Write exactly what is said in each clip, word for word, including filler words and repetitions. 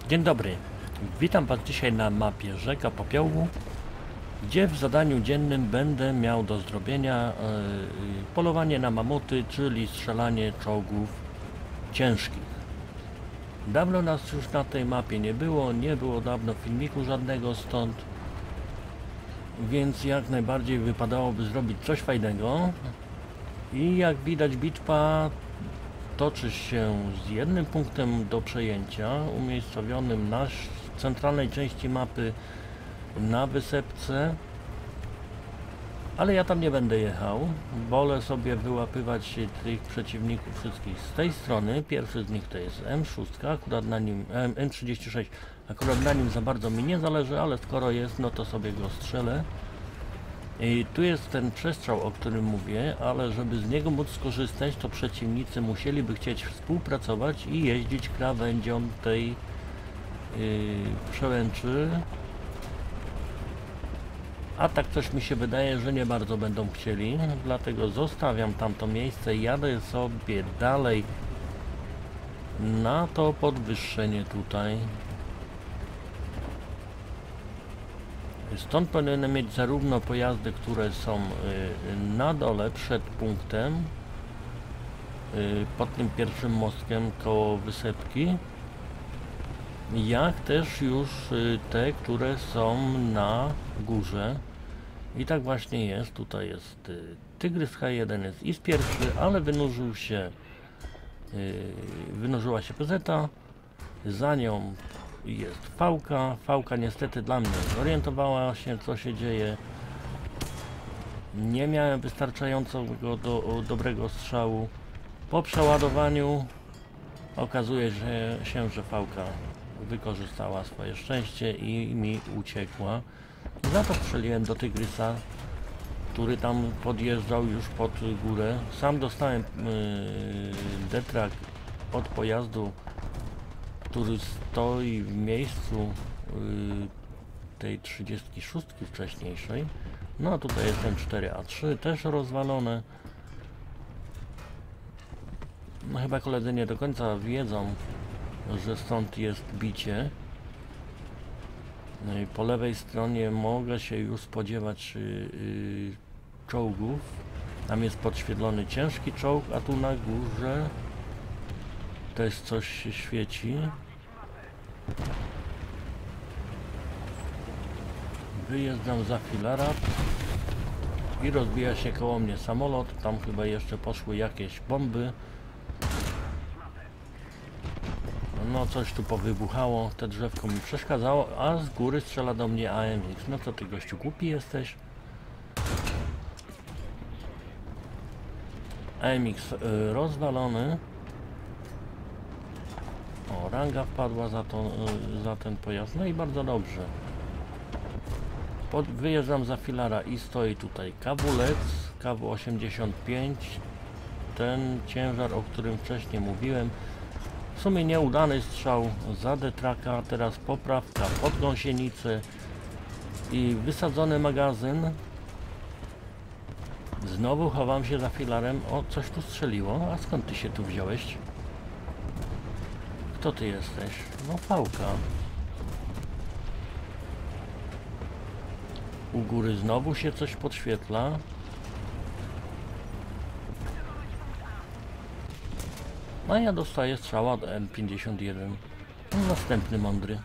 Dzień dobry, witam Was dzisiaj na mapie Rzeka Popiołu, gdzie w zadaniu dziennym będę miał do zrobienia yy, polowanie na mamuty, czyli strzelanie czołgów ciężkich. Dawno nas już na tej mapie nie było, nie było dawno filmiku żadnego stąd, więc jak najbardziej wypadałoby zrobić coś fajnego. I jak widać, bitwa toczy się z jednym punktem do przejęcia, umiejscowionym na centralnej części mapy na wysepce, ale ja tam nie będę jechał. Wolę sobie wyłapywać tych przeciwników wszystkich z tej strony. Pierwszy z nich to jest M sześć, akurat na nim M trzydzieści sześć, akurat na nim za bardzo mi nie zależy, ale skoro jest, no to sobie go strzelę. I tu jest ten przestrzał, o którym mówię, ale żeby z niego móc skorzystać, to przeciwnicy musieliby chcieć współpracować i jeździć krawędzią tej yy, przełęczy. A tak coś mi się wydaje, że nie bardzo będą chcieli, dlatego zostawiam tamto miejsce i jadę sobie dalej na to podwyższenie tutaj. Stąd powinienem mieć zarówno pojazdy, które są y, na dole przed punktem, y, pod tym pierwszym mostkiem koło wysepki, jak też już y, te, które są na górze. I tak właśnie jest. Tutaj jest y, Tygrys H jeden, jest I S pierwszy, ale wynurzył się, y, wynurzyła się P Z a, za nią jest Fałka. Fałka niestety dla mnie zorientowała się, co się dzieje. Nie miałem wystarczającego do, dobrego strzału. Po przeładowaniu okazuje się, się, że Fałka wykorzystała swoje szczęście i mi uciekła. Za to strzeliłem do Tygrysa, który tam podjeżdżał już pod górę. Sam dostałem yy, detrak od pojazdu, który stoi w miejscu yy, tej trzydziestki szóstki wcześniejszej. No a tutaj jest M cztery A trzy, też rozwalone. No chyba koledzy nie do końca wiedzą, że stąd jest bicie. No i po lewej stronie mogę się już spodziewać yy, yy, czołgów. Tam jest podświetlony ciężki czołg, a tu na górze też coś się świeci. Wyjeżdżam za filara i rozbija się koło mnie samolot. Tam chyba jeszcze poszły jakieś bomby. No coś tu powybuchało, te drzewko mi przeszkadzało, a z góry strzela do mnie A M X. No co ty, gościu, głupi jesteś? A M X y, rozwalony. O, ranga wpadła za, to, y, za ten pojazd, no i bardzo dobrze. Pod, wyjeżdżam za filara i stoi tutaj Kawulec, K W osiemdziesiąt pięć. Ten ciężar, o którym wcześniej mówiłem. W sumie nieudany strzał za detraka, teraz poprawka pod gąsienicę i wysadzony magazyn. Znowu chowam się za filarem. O, coś tu strzeliło. A skąd ty się tu wziąłeś? Kto ty jesteś? No, Fałka. U góry znowu się coś podświetla. A ja dostaję strzała do M pięćdziesiąt jeden. Następny mądry.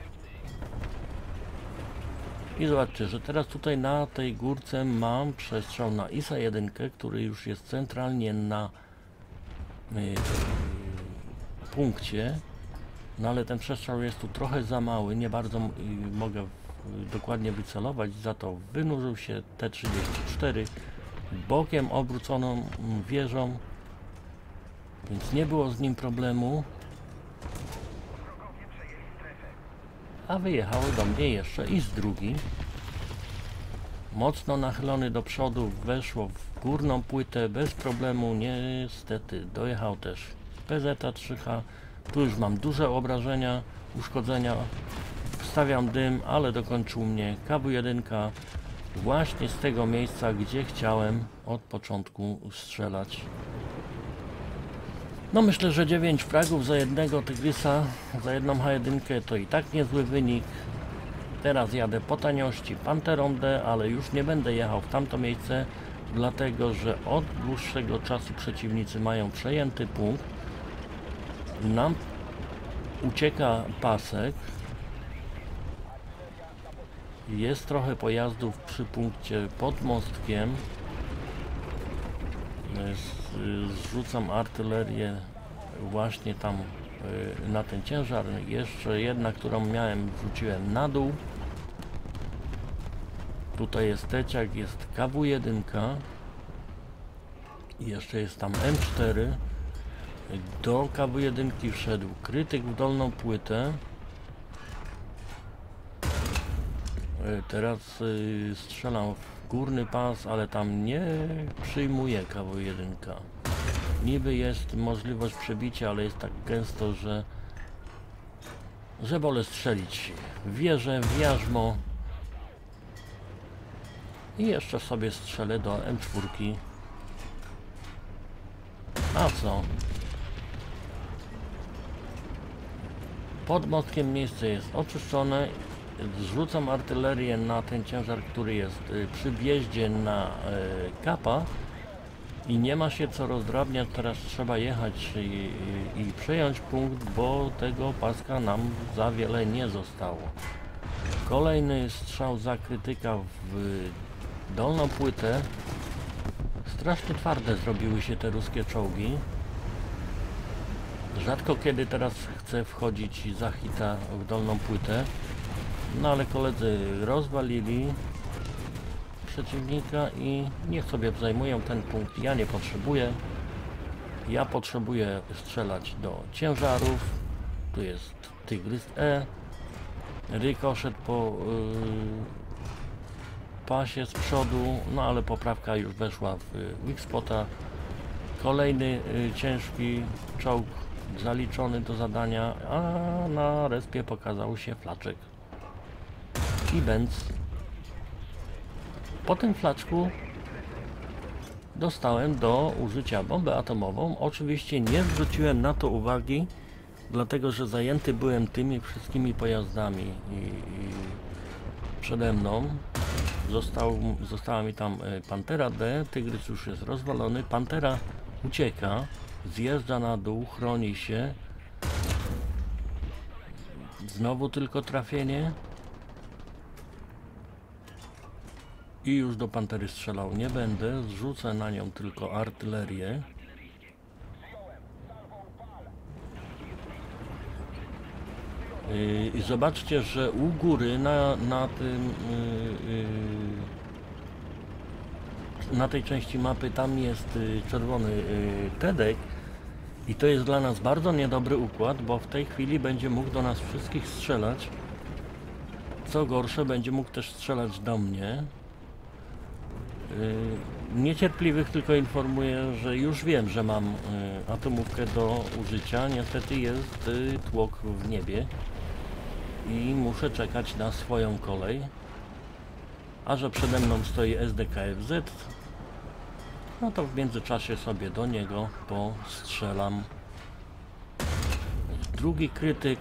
I zobaczcie, że teraz tutaj na tej górce mam przestrzał na I S A jeden, który już jest centralnie na yy, punkcie. No ale ten przestrzał jest tu trochę za mały, nie bardzo yy, mogę yy, dokładnie wycelować, za to wynurzył się T trzydzieści cztery bokiem obróconą wieżą, więc nie było z nim problemu. A wyjechały do mnie jeszcze I S drugi. Mocno nachylony do przodu, weszło w górną płytę bez problemu. Niestety dojechał też P Z A trzy H. Tu już mam duże obrażenia, uszkodzenia. Wstawiam dym, ale dokończył mnie K W jeden właśnie z tego miejsca, gdzie chciałem od początku strzelać. No myślę, że dziewięć fragów za jednego Tygrysa, za jedną H jeden to i tak niezły wynik. Teraz jadę po taniości Panterą D, ale już nie będę jechał w tamto miejsce, dlatego że od dłuższego czasu przeciwnicy mają przejęty punkt. Nam ucieka pasek. Jest trochę pojazdów przy punkcie pod mostkiem. Zrzucam artylerię właśnie tam na ten ciężar. Jeszcze jedna, którą miałem, wrzuciłem na dół. Tutaj jest teciak, jest K W jeden i jeszcze jest tam M cztery. Do K W jeden wszedł krytyk w dolną płytę. Teraz y, strzelam w górny pas, ale tam nie przyjmuje K W jeden. Niby jest możliwość przebicia, ale jest tak gęsto, że że wolę strzelić w wieżę, w jarzmo i jeszcze sobie strzelę do M cztery. A co? Pod mostkiem miejsce jest oczyszczone. Zrzucam artylerię na ten ciężar, który jest przy wjeździe na kapa i nie ma się co rozdrabniać. Teraz trzeba jechać i, i, i przejąć punkt, bo tego paska nam za wiele nie zostało. Kolejny strzał za krytyka w dolną płytę. Strasznie twarde zrobiły się te ruskie czołgi. Rzadko kiedy teraz chcę wchodzić za hita w dolną płytę. No ale koledzy rozwalili przeciwnika i niech sobie zajmują ten punkt. Ja nie potrzebuję. Ja potrzebuję strzelać do ciężarów. Tu jest Tygrys E. Rykoszet po yy, pasie z przodu. No ale poprawka już weszła w weak spota. Kolejny yy, ciężki czołg zaliczony do zadania, a na respie pokazał się flaczek i Benz. Po tym flaczku dostałem do użycia bombę atomową. Oczywiście nie zwróciłem na to uwagi, dlatego że zajęty byłem tymi wszystkimi pojazdami i, i przede mną został, została mi tam Pantera D. Tygrys już jest rozwalony. Pantera ucieka, zjeżdża na dół, chroni się. Znowu tylko trafienie. I już do Pantery strzelał nie będę, zrzucę na nią tylko artylerię. I zobaczcie, że u góry na, na tym yy, na tej części mapy tam jest czerwony Tedek i to jest dla nas bardzo niedobry układ, bo w tej chwili będzie mógł do nas wszystkich strzelać. Co gorsze, będzie mógł też strzelać do mnie. Yy, niecierpliwych tylko informuję, że już wiem, że mam yy, atomówkę do użycia. Niestety jest yy, tłok w niebie i muszę czekać na swoją kolej. A że przede mną stoi S D K F Z, no to w międzyczasie sobie do niego postrzelam. Drugi krytyk.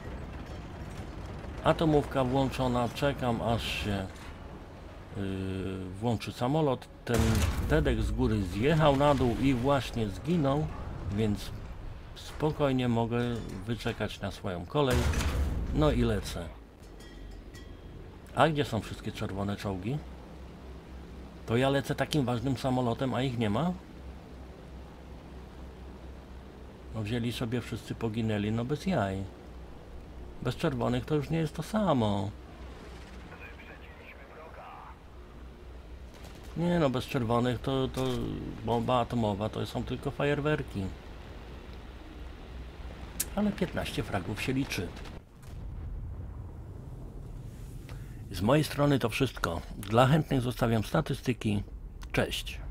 Atomówka włączona, czekam aż się Yy, włączy samolot. Ten Tedek z góry zjechał na dół i właśnie zginął, więc spokojnie mogę wyczekać na swoją kolej. No i lecę. A gdzie są wszystkie czerwone czołgi? To ja lecę takim ważnym samolotem, a ich nie ma? No wzięli sobie, wszyscy poginęli, no bez jaj. Bez czerwonych to już nie jest to samo. Nie no, bez czerwonych to, to bomba atomowa to są tylko fajerwerki. Ale piętnaście fragów się liczy. Z mojej strony to wszystko. Dla chętnych zostawiam statystyki. Cześć.